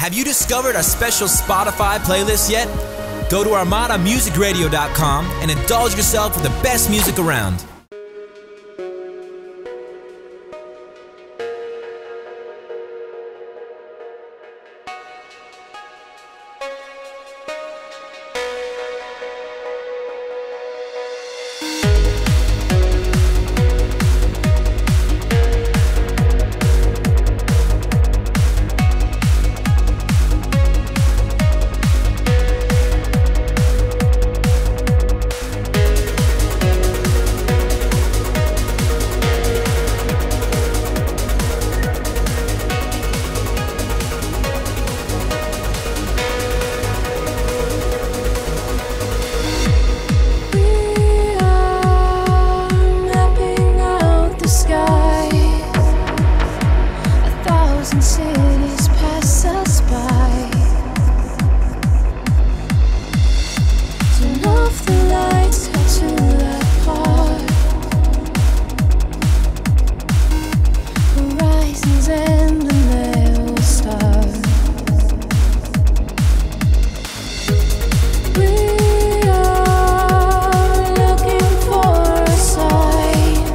Have you discovered our special Spotify playlist yet? Go to ArmadaMusicRadio.com and indulge yourself with the best music around. Cities pass us by. Turn off the lights, head to that park. Horizons end and they will start. We are looking for a sign,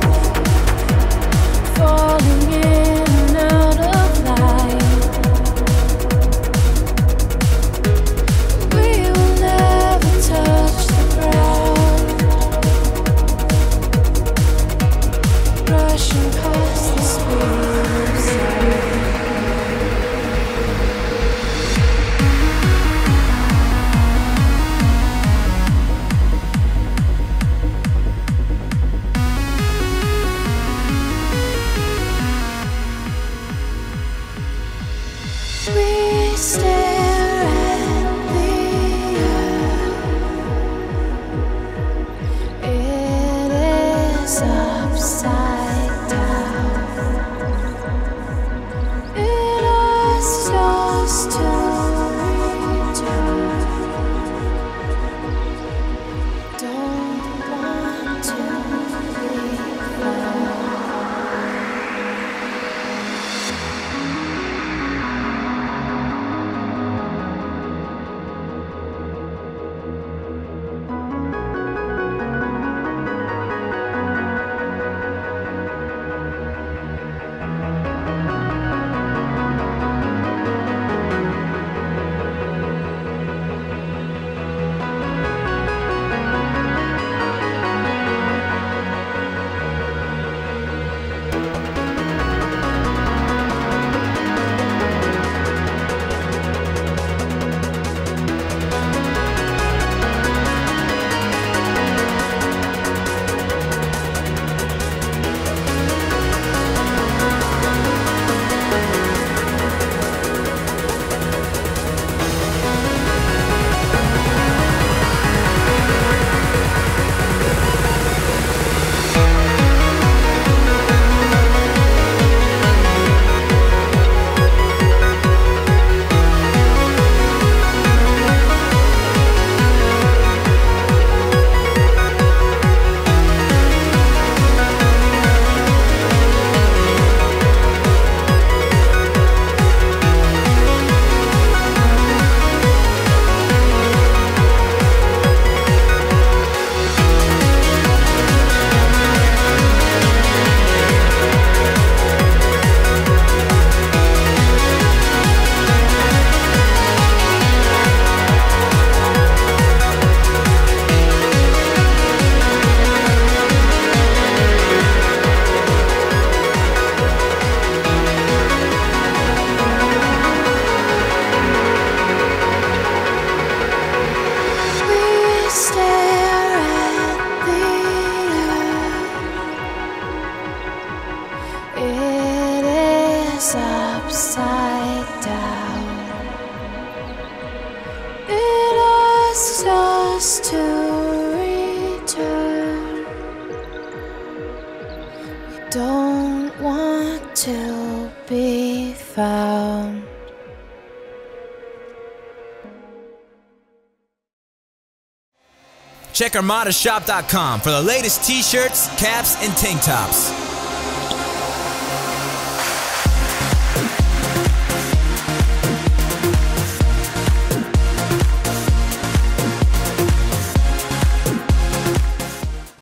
falling in and out of light. We will never touch the ground, rushing past the speed of sound. We stare at the earth. It is upside down. It asks us to return. Don't want to be found. Upside down. It asks us to return. We don't want to be found. Check ArmadaShop.com for the latest t-shirts, caps, and tank tops.